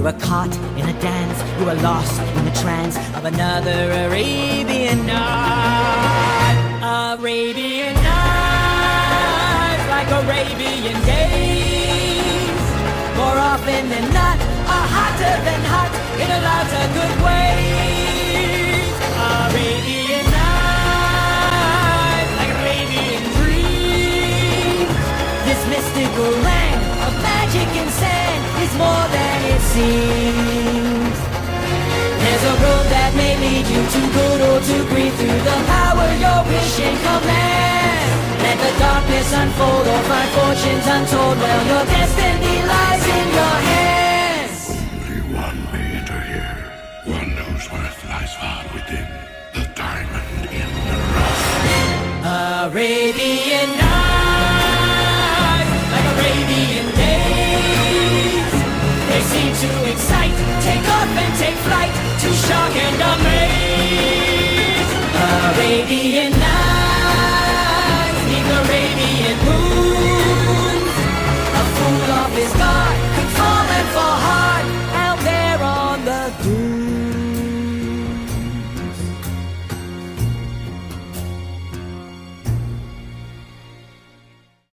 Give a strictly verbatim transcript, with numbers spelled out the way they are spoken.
were caught in a dance, you were lost in the trance of another Arabian night. Arabian nights, like Arabian days, more often than not, are hotter than hot in a lot of good ways. Arabian nights, like Arabian dreams. This mystical land of magic and sand is more than it seems. There's a road that may lead you to good or to green, through the power your wish and command. Let the darkness unfold or find fortunes untold. Well, your destiny lies in your hands. Only one may enter here, one whose worth lies far within the diamond in the rough. Arabian nights, like Arabian days, they seem to excite, take off and take flight, to shock and amaze. Arabian nights, neath Arabian moons, a fool off his